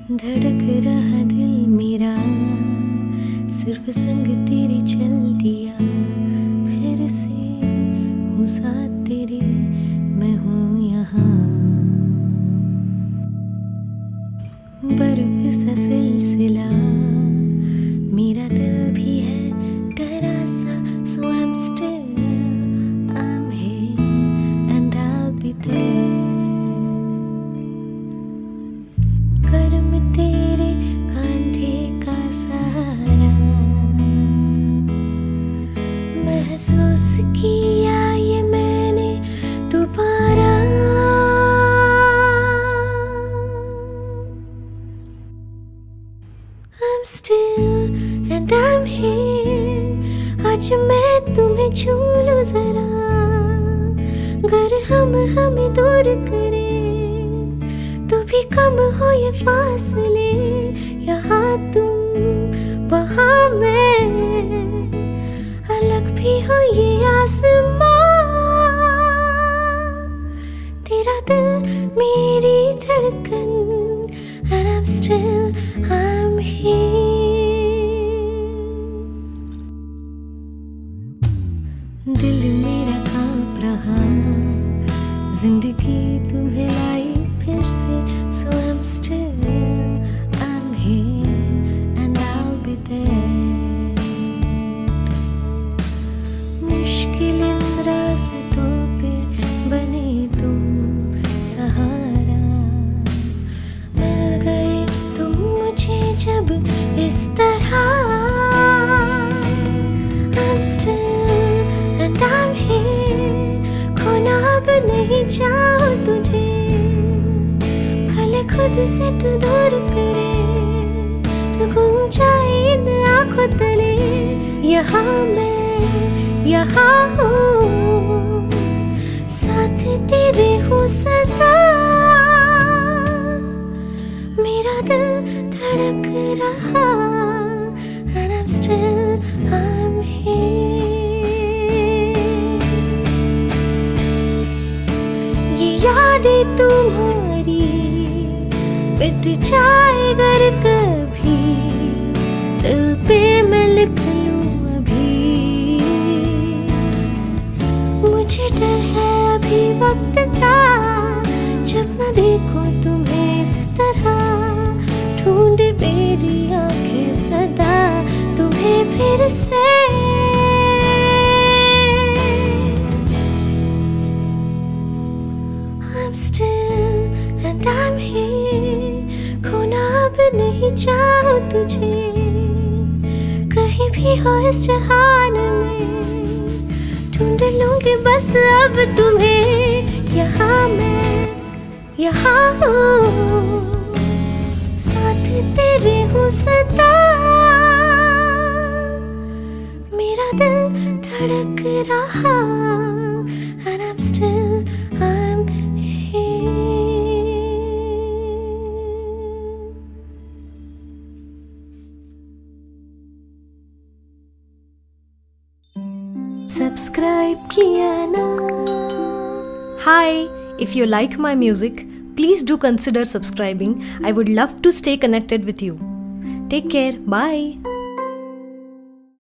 धड़क रहा दिल मेरा, सिर्फ संग तेरे चल दिया। फिर से हूँ साथ तेरे, मैं हूँ यहाँ। बर्फ सा सिलसिला मेरा दिल भी है डरा सा। So I'm still, I'm here and I'll be there। कर्म तेरे कांधे का सहारा, महसूस किया ये मैंने दोबारा। I'm still and I'm here, आज मैं तुम्हें छू लूं जरा। अगर हम हमें दूर करें तो भी कम हो ये फासले। यहाँ तुम वहाँ मैं, अलग भी हो ये आसमां। तेरा दिल मेरी धड़कन, and I'm still, I'm here। दिल मेरा कांप रहा, जिंदगी तुम्हें लाई फिर से। So I'm still, I'm here and I'll be there। मुश्किल इन रास्तों पे बने तुम सहारा, मिल गए तुम मुझे जब इस तरह। I'm still and I'm here, खोना अब नहीं चाहो तुझे। भले खुद से तू दूर करे, तू गुम जाए इन आँखों तले। यहाँ मैं, यहाँ हूँ, साथ तेरे हूँ सदा। मेरा दिल धड़क रहा, and I'm still, I'm here। ये यादें तुम्हारी मिट जाए अगर कभी, दिल पे मैं लिख लूं अभी। मुझे डर है अभी वक्त का, जब न देखो तुम्हें इस तरह। ढूंढे मेरी आंखें सदा तुम्हें फिर से। I'm still and I'm here, खोना अब नहीं चाहो तुझे। कहीं भी हो इस जहान में, ढूंढ लूंगी बस अब तुम्हें। यहाँ मैं, यहाँ हूँ, साथ तेरे हूँ सदा। मेरा दिल धड़क रहा, and I'm still, I'm here। Subscribe किया ना? Hi, if you like my music, please do consider subscribing. I would love to stay connected with you. Take care. Bye.